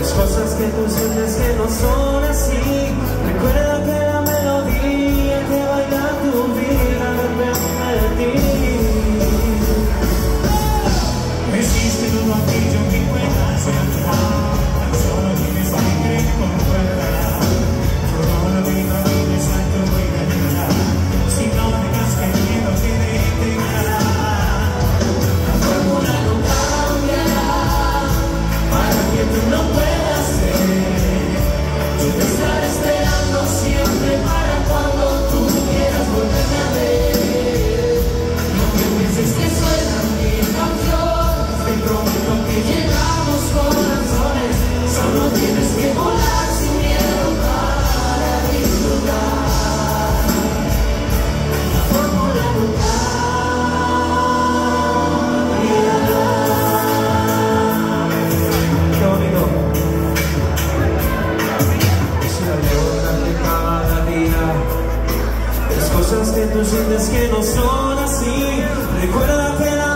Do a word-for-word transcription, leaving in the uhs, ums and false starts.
Cosas que tú sientes que no son así. Recuerda que la melodía que baila tu vida depende de ti. Resiste todo aquello que puedas entrar. Tan solo tienes que creer con fuerza. Todo lo que no vives a tu vida llegará. Si no dejas que el miedo te detenga. La fórmula no cambiará para que tú no puedas ser. Yo te estaré esperando siempre para cuando tú quieras volverme a ver. No que pienses que soy la misma opción. Te prometo que llegamos corazones. Solo tienes que volar sin miedo para disfrutar. La fórmula no cambiará. Qué bonito. Cada día las cosas que tú sientes que no son así. Recuerda que la